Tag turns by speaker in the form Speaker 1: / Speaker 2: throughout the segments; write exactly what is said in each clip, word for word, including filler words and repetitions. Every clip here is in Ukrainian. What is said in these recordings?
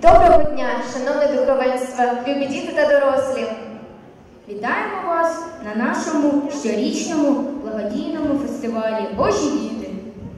Speaker 1: Доброго дня, шановне духовенство, любі діти та дорослі!
Speaker 2: Вітаємо вас на нашому щорічному благодійному фестивалі «Божі діти».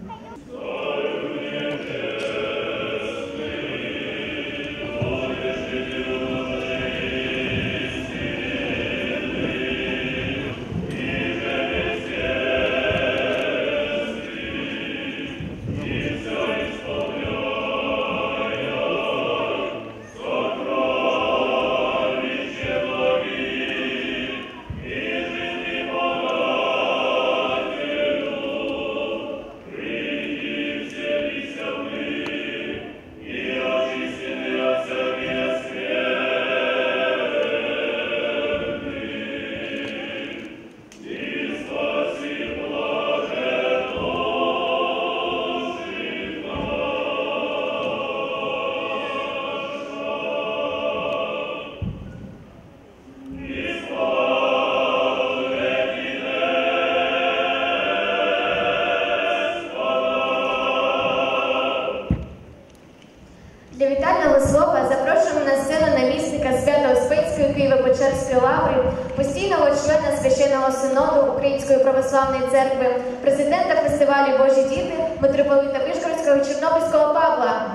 Speaker 1: Для вітального слова запрошуємо на сцену намісника Свято-Успенської Києво-Печерської лаври, постійного члена Священного Синоду Української Православної Церкви, президента фестивалю «Божі діти» митрополита Вишгородського і Чорнобильського Павла.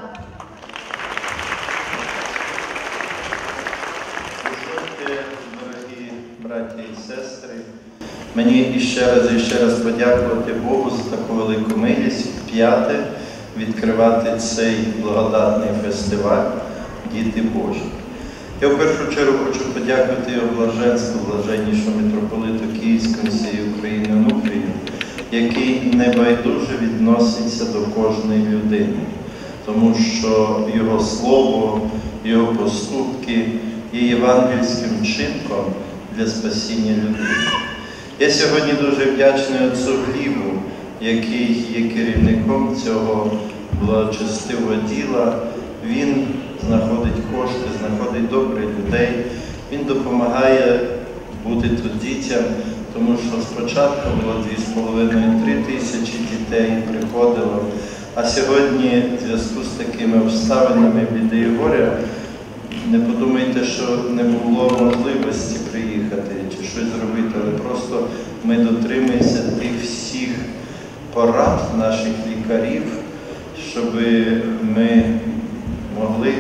Speaker 3: Дорогі браті і сестри, мені іще раз і ще раз подякувати Богу за таку велику милість вп'яте відкривати цей благодатний фестиваль «Діти Божі». Я в першу чергу хочу подякувати його блаженству, блаженнішому митрополиту Київського всієї України Онуфрію, який небайдуже відноситься до кожної людини, тому що його слово, його поступки є євангельським вчинком для спасіння людини. Я сьогодні дуже вдячний отцу Глібу, який є керівником цього благочестивого діла. Він знаходить кошти, знаходить добрих людей, він допомагає бути тут дітям, тому що спочатку було дві з половиною - три тисячі дітей приходило, а сьогодні в зв'язку з такими обставинами біди і горя, не подумайте, що не було можливості приїхати чи щось зробити, але просто ми дотримуємося тих всіх порад наших лікарів, щоб ми могли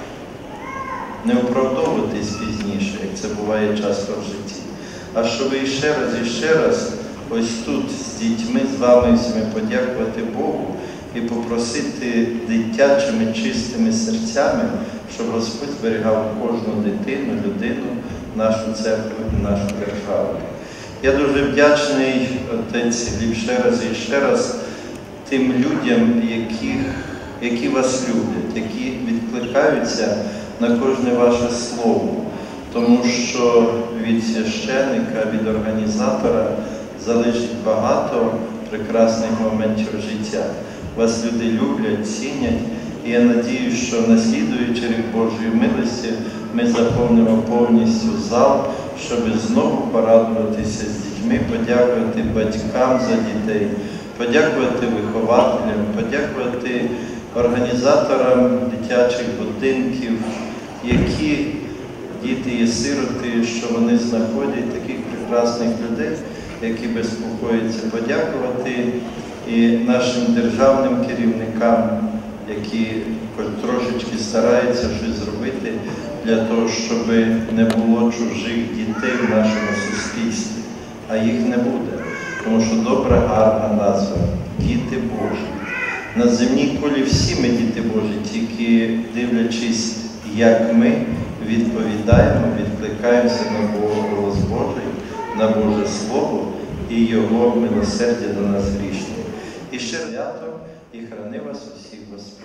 Speaker 3: не оправдовуватись пізніше, як це буває часто в житті, а щоб іще раз, і ще раз ось тут з дітьми, з вами всіми подякувати Богу і попросити дитячими чистими серцями, щоб Господь зберігав кожну дитину, людину, нашу церкву і нашу державу. Я дуже вдячний, отець Гліб, ще раз і ще раз тим людям, яких, які вас люблять, які відкликаються на кожне ваше слово, тому що від священника, від організатора залежить багато прекрасних моментів життя. Вас люди люблять, цінять, і я надію, що наслідуючи рік Божої милості, ми заповнимо повністю зал, щоб знову порадуватися з дітьми, подякувати батькам за дітей, подякувати вихователям, подякувати організаторам дитячих будинків, які діти є сироти, що вони знаходять таких прекрасних людей, які безпокояться, подякувати і нашим державним керівникам, які трошечки стараються щось зробити для того, щоб не було чужих дітей в нашому суспільстві. А їх не буде, тому що добра, гарна назва – Діти Божі. На земній кулі всі ми діти Божі, тільки дивлячись, як ми відповідаємо, відкликаємося на голос Божий, на Боже Слово і Його милосердя до нас грішних. І ще свято, і храни вас усіх Господь.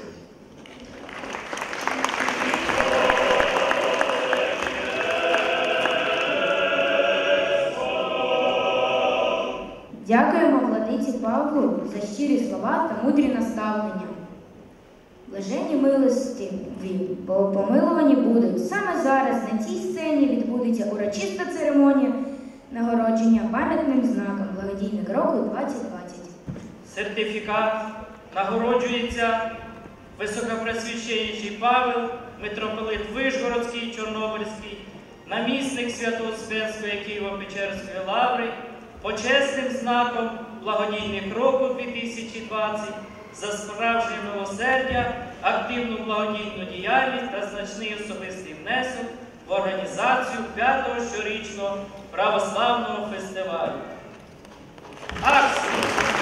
Speaker 2: Дякуємо владиці Павлу за щирі слова та мудрі наставлення. Блаженні милості, бо помилувані будуть. Саме зараз на цій сцені відбудеться урочиста церемонія нагородження пам'ятним знаком «Благодійник року двадцять двадцять».
Speaker 4: Сертифікат нагороджується Високопресвященніший Павел, митрополит Вишгородський, Чорнобильський, намісник Свято-Успенської Києво-Печерської лаври, почесним знаком благодійних року дві тисячі двадцять за справжнє милосердя, активну благодійну діяльність та значний особистий внесок в організацію п'ятого щорічного православного фестивалю. Акцію!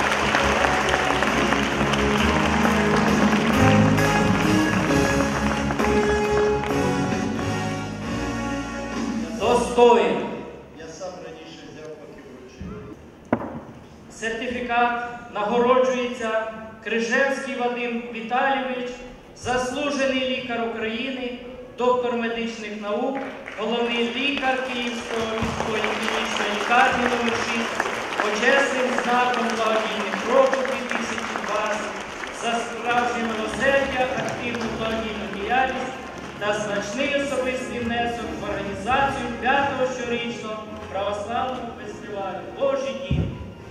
Speaker 4: Достоїн.
Speaker 3: Я сам раніше взяв, поки вручив.
Speaker 4: Сертифікат нагороджується Крижевський Вадим Віталійович, заслужений лікар України, доктор медичних наук, головний лікар Київської міської клінічної лікарні номер шість, почесним знаком благодійних року дві тисячі двадцять за справжнє милосердя, активну благодійну діяльність та значний особистий внесок в організацію п'ятого щорічного православного фестивалю «Божі діти».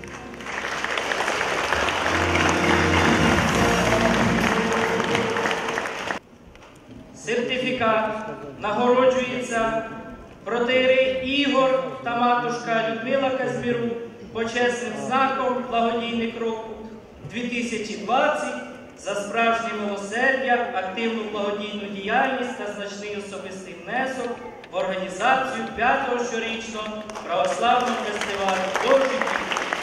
Speaker 4: Сертифікат нагороджується протоієрей Ігор та матушка Людмила Казмірук почесним знаком благодійних року дві тисячі двадцять за справжнє милосердя, активну благодійну діяльність та значний особистий внесок в організацію п'ятого щорічного православного фестивалю «Божі діти».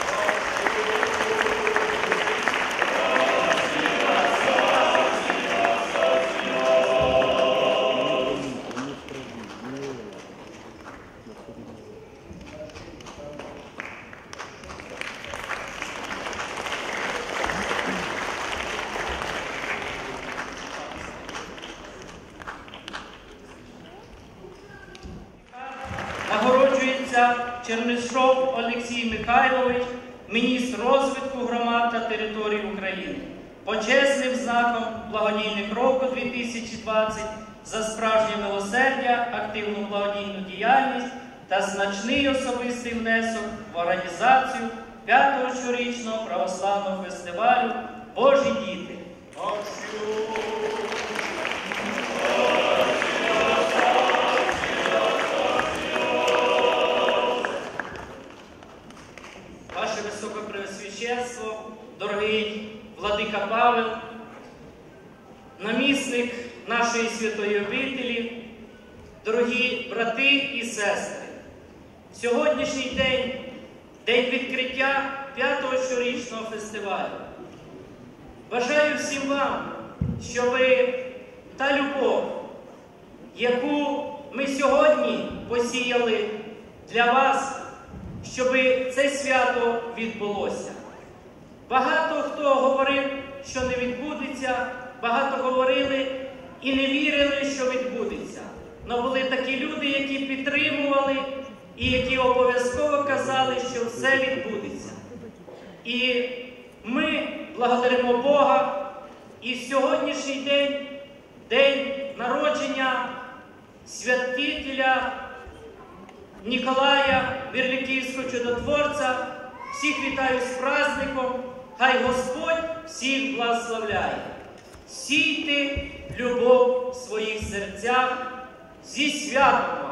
Speaker 4: Нагороджується Чернишов Олексій Михайлович, міністр розвитку громад та територій України, почесним знаком благодійних року дві тисячі двадцять за справжнє милосердя, активну благодійну діяльність та значний особистий внесок в організацію п'ятого щорічного православного фестивалю «Божі діти». Ваше Високопреосвященство, дорогий владика Павел, намісник нашої святої обителі, дорогі брати і сестри, сьогоднішній день – день відкриття п'ятого щорічного фестивалю. Бажаю всім вам, щоб та любов, яку ми сьогодні посіяли для вас, щоб це свято відбулося. Багато хто говорив, що не відбудеться, багато говорили і не вірили, що відбудеться. Але були такі люди, які підтримували і які обов'язково казали, що все відбудеться. І ми благодаримо Бога, і сьогоднішній день, день народження святителя Ніколая, Вірліківського чудотворця. Всіх вітаю з праздником, хай Господь всіх благословляє. Сійте любов в своїх серцях, зі святом вас!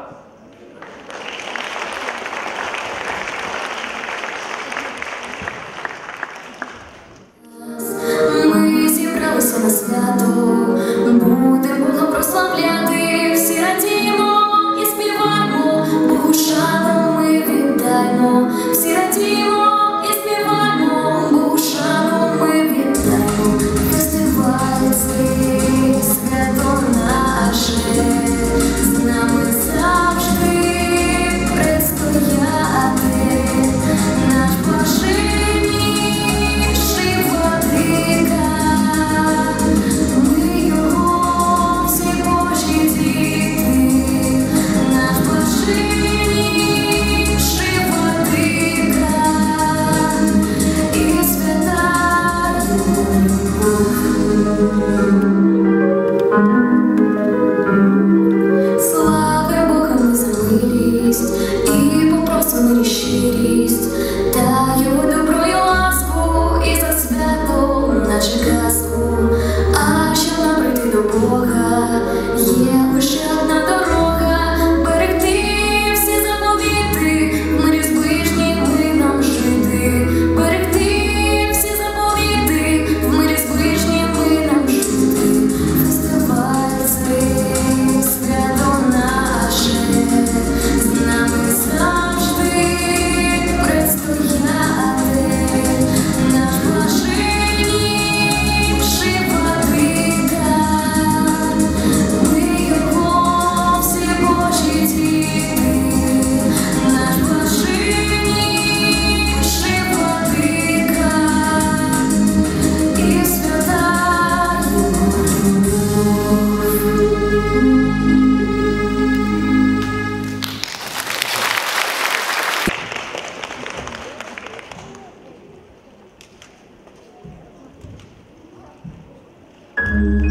Speaker 5: Ми зібралися на свято, будемо Бога прославляти, всі радімо і співаємо, Богу шану ми віддаємо, всі радімо і співаємо, Богу шану ми віддаємо, фестиваль цей, свято наше, з нами завжди. Thank you.